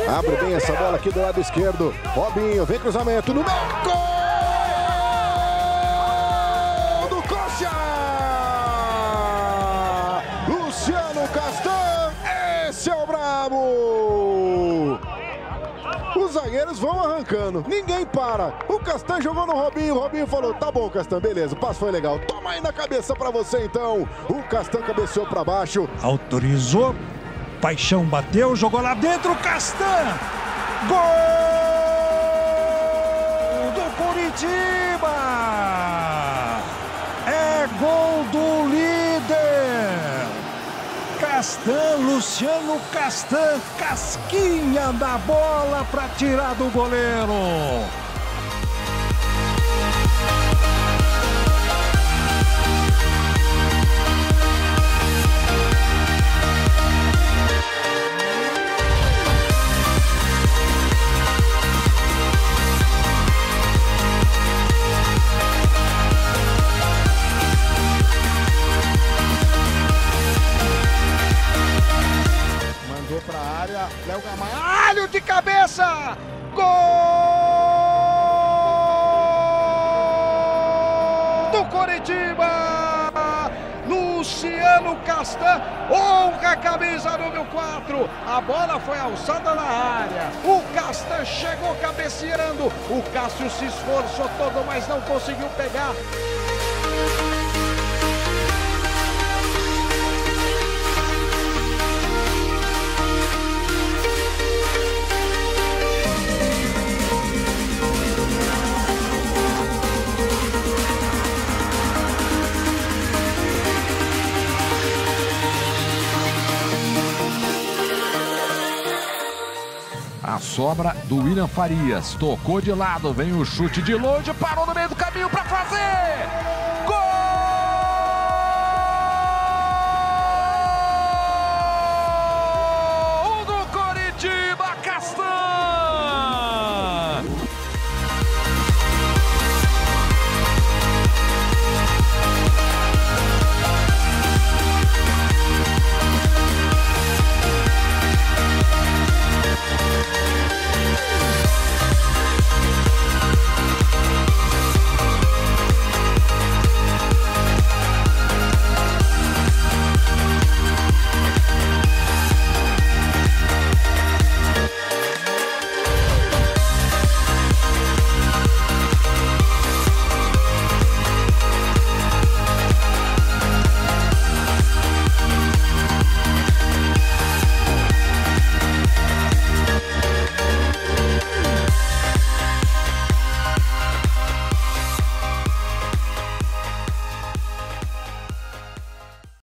Abre bem essa bola aqui do lado esquerdo. Robinho, vem cruzamento no meio. Gol do Coxa! Luciano Castan, esse é o brabo! Os zagueiros vão arrancando, ninguém para. O Castan jogou no Robinho, o Robinho falou, tá bom, Castan, beleza, o passo foi legal. Toma aí na cabeça pra você, então. O Castan cabeceou pra baixo. Autorizou, Paixão bateu, jogou lá dentro, Castan! Gol do Coritiba! É gol do líder! Castan, Luciano Castan, casquinha da bola para tirar do goleiro. Pra área, Léo Gamalho de cabeça, gol do Coritiba, Luciano Castan, honra a camisa número 4, a bola foi alçada na área, o Castan chegou cabeceando, o Cássio se esforçou todo, mas não conseguiu pegar. A sobra do William Farias, tocou de lado, vem o chute de longe, parou no meio do caminho para fazer!